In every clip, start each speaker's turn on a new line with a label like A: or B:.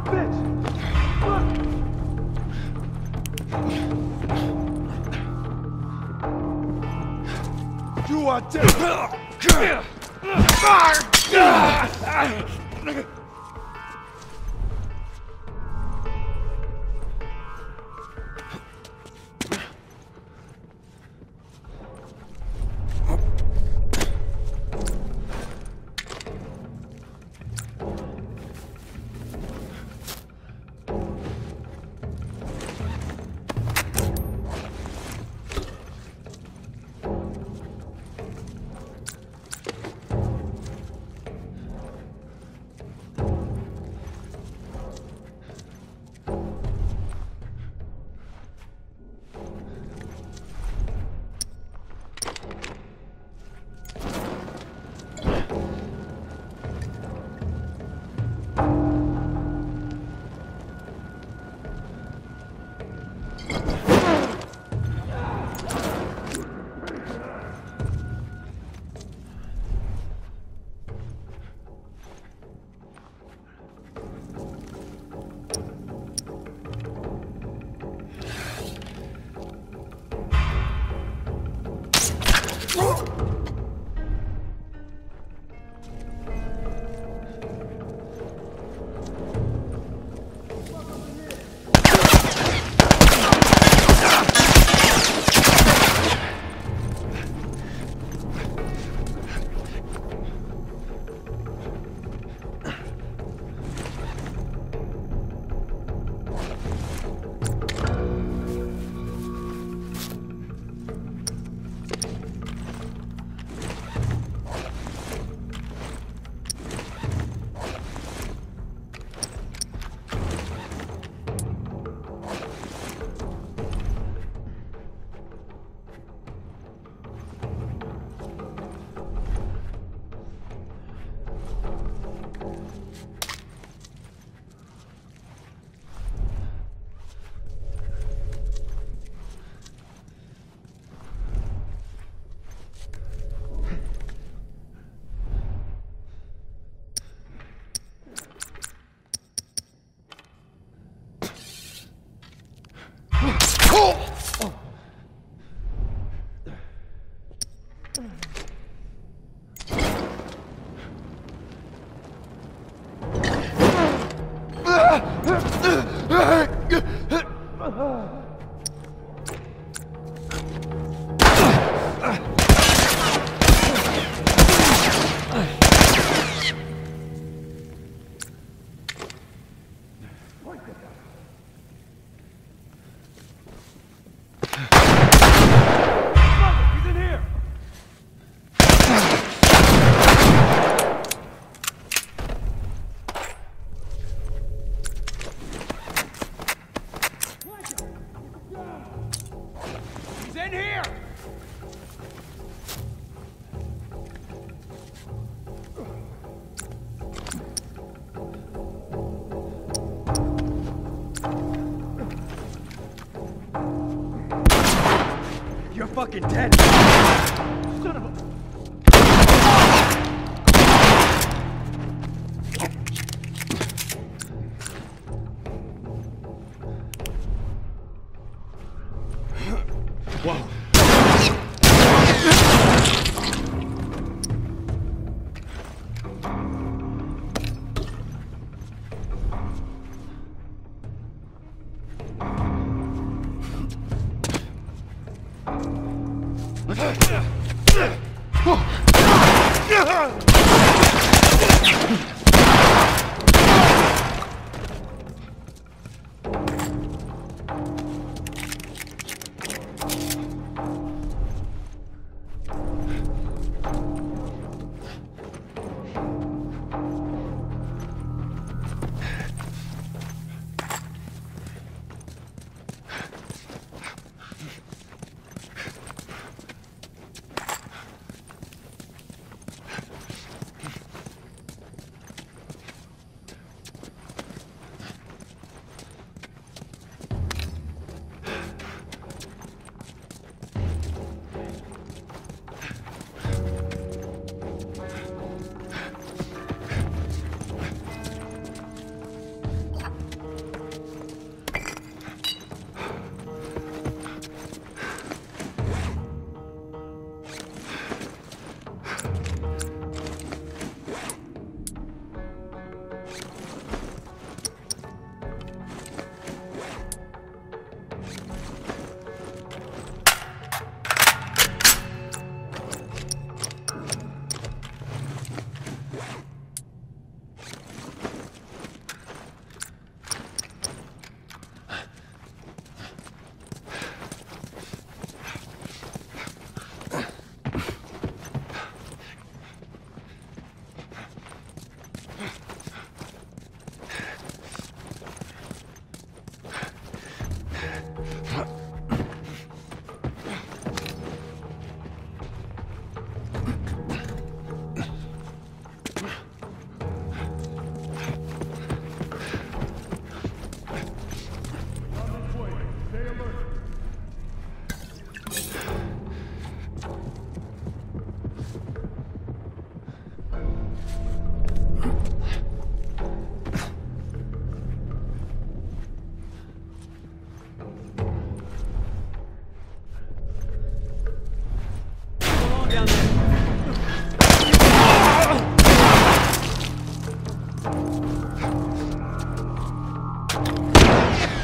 A: You are dead!
B: You're fucking dead! Son of a...
A: Whoa!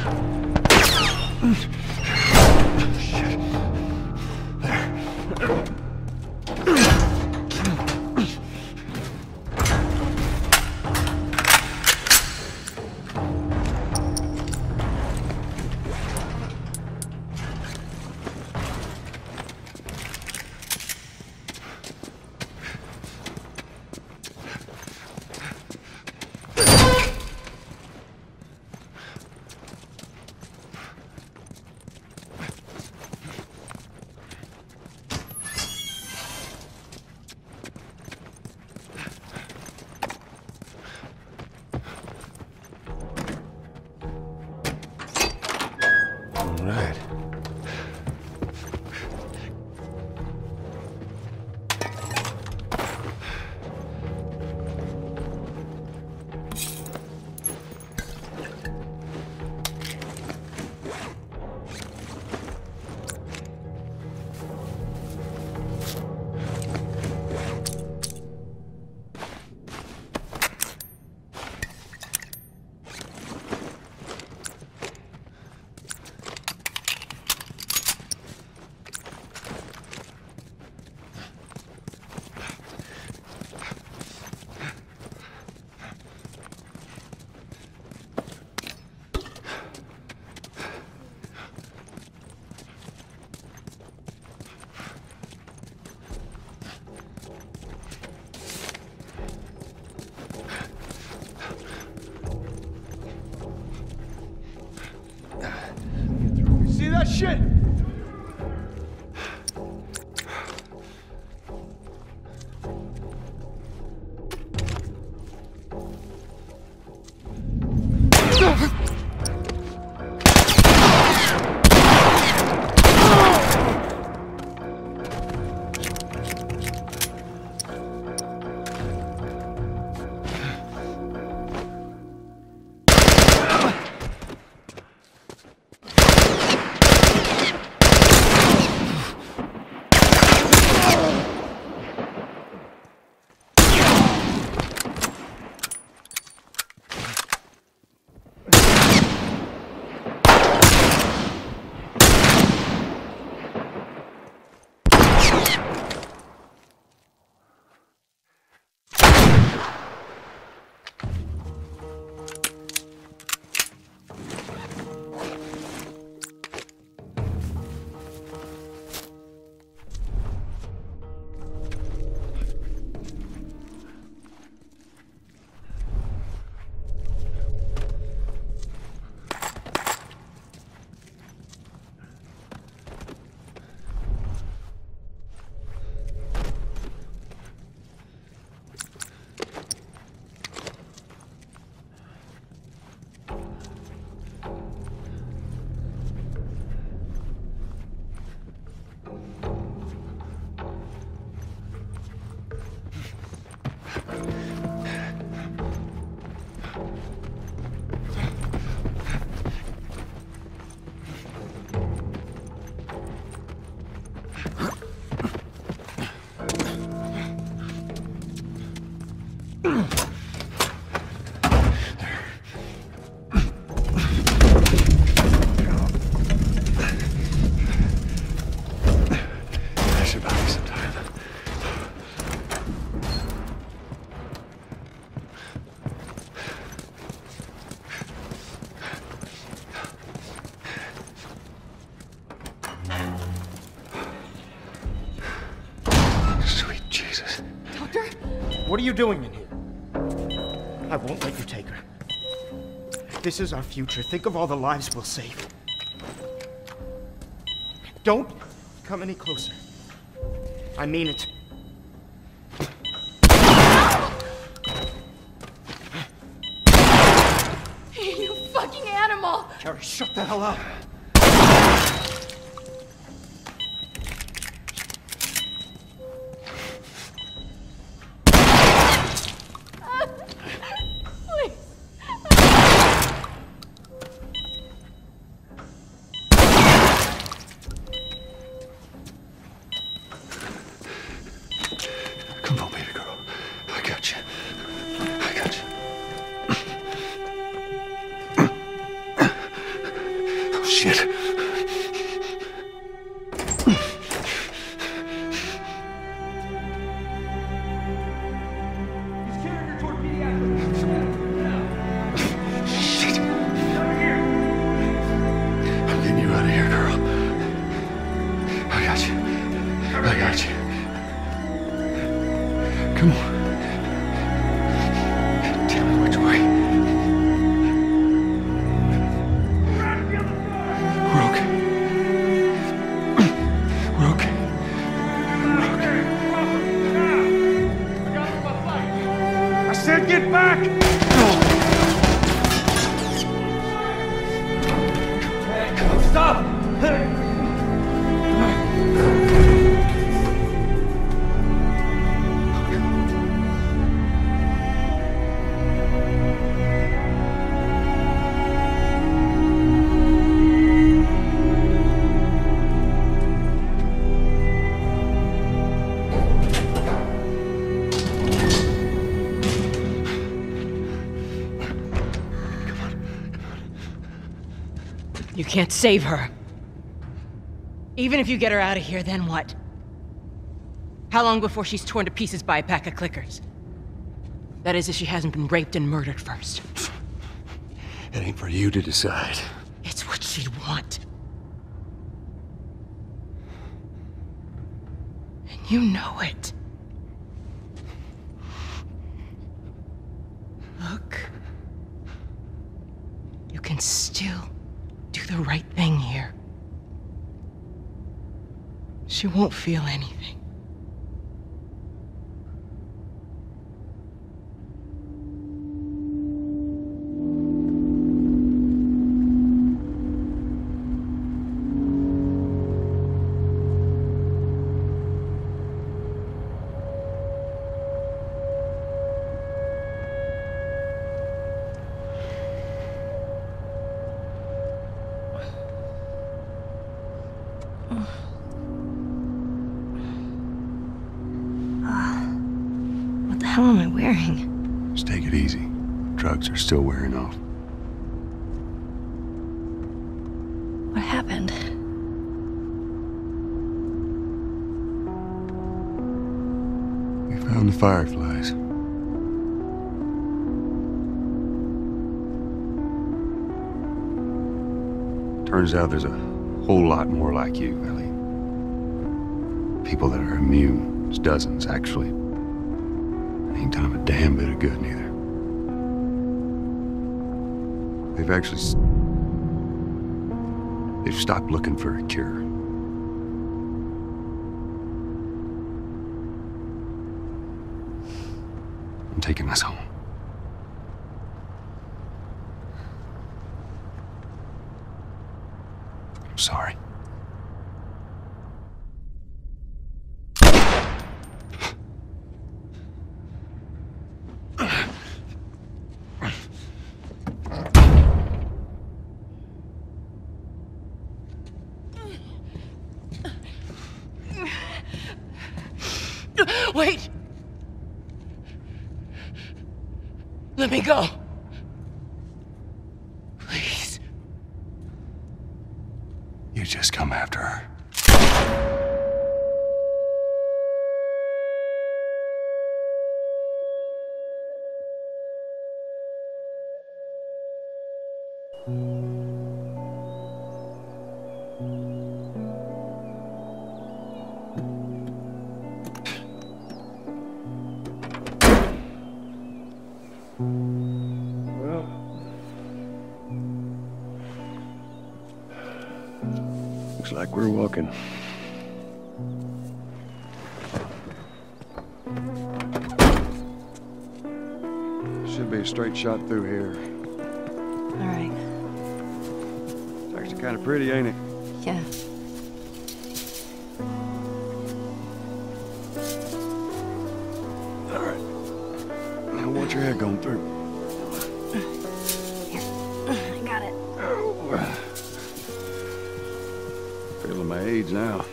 A: Right.
B: See that shit?
C: What are you doing in here? I won't let you take her. This is our future. Think of all the lives we'll save. Don't come any closer. I mean it.
D: You fucking animal!
C: Carrie, shut the hell up.
D: Please.
A: Come on, baby girl. I got you. I got you. Shit. Shit. I'm getting you out of here, girl. I got you. I got you. Come on. Tell me which way. We're okay. We're okay.
B: I said get back! Stop!
E: You can't save her. Even if you get her out of here, then what? How long before she's torn to pieces by a pack of clickers? That is, if she hasn't been raped and murdered first.
A: It ain't for you to decide.
E: It's what she'd want. And you know it. Look. You can still do the right thing here. She won't feel anything.
F: What the hell am I wearing?
A: Just take it easy. Drugs are still wearing off.
F: What happened?
A: We found the fireflies. Turns out there's a whole lot more like you, Ellie. People that are immune. There's dozens, actually. Ain't done 'em a damn bit of good, neither. They've stopped looking for a cure. I'm taking us home. I'm sorry.
E: Wait! Let me go. Please.
A: You just come after her.
B: Well, looks like we're walking. Should be a straight shot through here.
F: All right.
B: It's actually kind of pretty, ain't it?
F: Yeah.
B: All right. Now watch your head going through.
F: I got it.
B: Feeling my age now.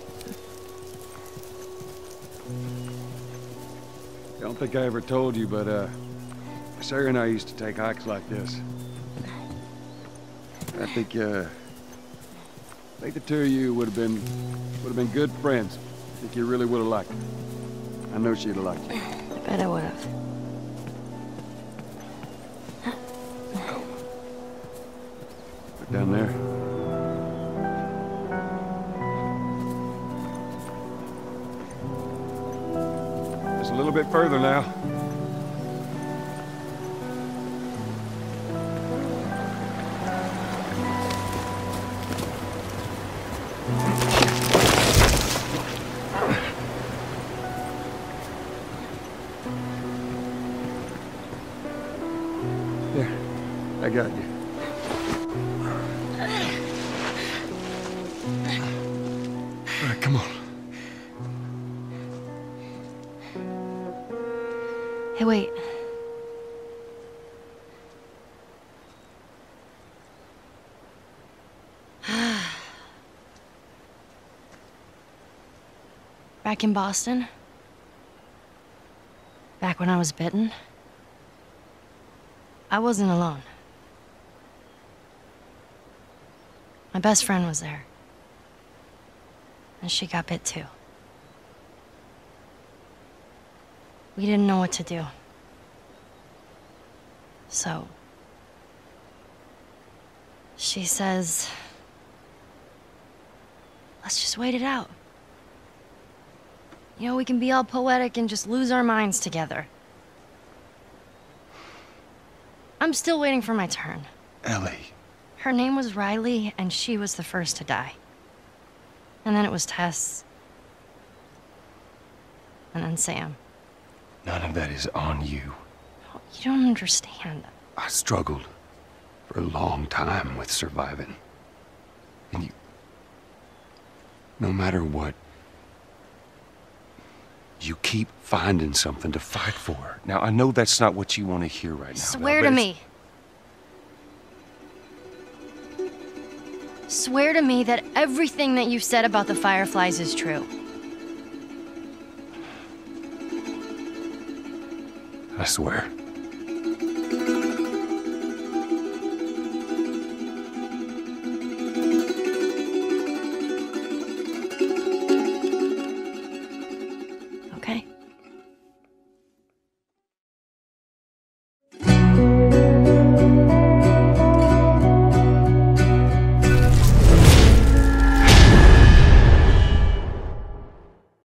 B: Don't think I ever told you, but Sarah and I used to take hikes like this. I think
G: I think the two of you would have been good friends. I think you really would have liked her. I know she'd have liked you.
F: I bet I would have.
G: Look down there. Just a little bit further now. There, I got you. All right, come on.
F: Hey, wait. Back in Boston? Back when I was bitten? I wasn't alone. My best friend was there. And she got bit too. We didn't know what to do. So... she says... let's just wait it out. You know, we can be all poetic and just lose our minds together. I'm still waiting for my turn.
A: Ellie.
F: Her name was Riley, and she was the first to die. And then it was Tess. And then Sam.
A: None of that is on you.
F: You don't understand.
A: I struggled for a long time with surviving. And you... no matter what, you keep finding something to fight for.
H: Now, I know that's not what you want to hear right now.
F: Swear to me. Swear to me that everything that you've said about the Fireflies is true.
A: I swear.